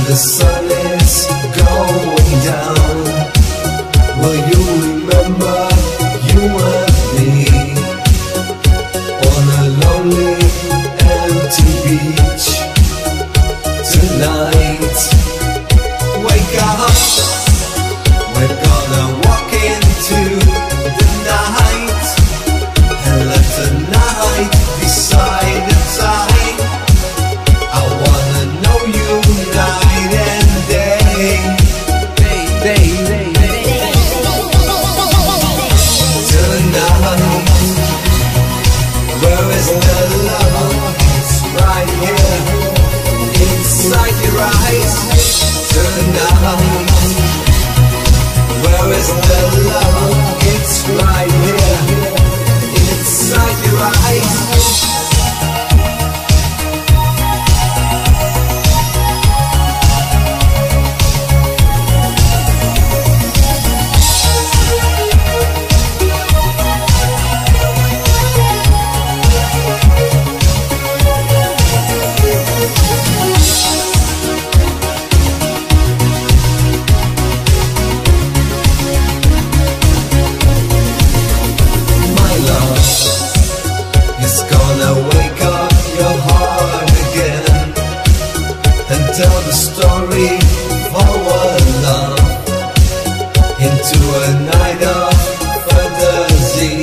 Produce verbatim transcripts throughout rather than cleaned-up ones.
the sun is going down, will you remember you and me on a lonely empty beach tonight? Wake up, we're gonna walk into the night and let the night decide the time. I wanna know you night and day, day, day, day, day. Tonight, where is the love? It's right here, inside your eyes. Tonight, where is the love? It's right here, inside your eyes. Wake up your heart again and tell the story of our love into a night of fantasy.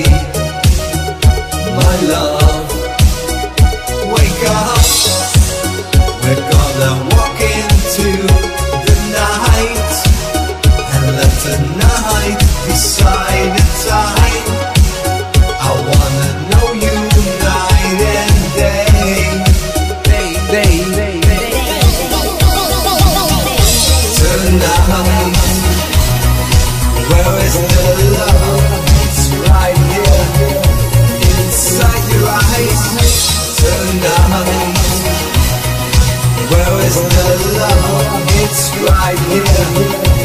My love, wake up, we're gonna walk into the night and let the night decide the time. I wanna know you night and day, day, day, day, day. Tonight, where is the love? It's right here, inside your eyes. Tonight, where is the love? It's right here.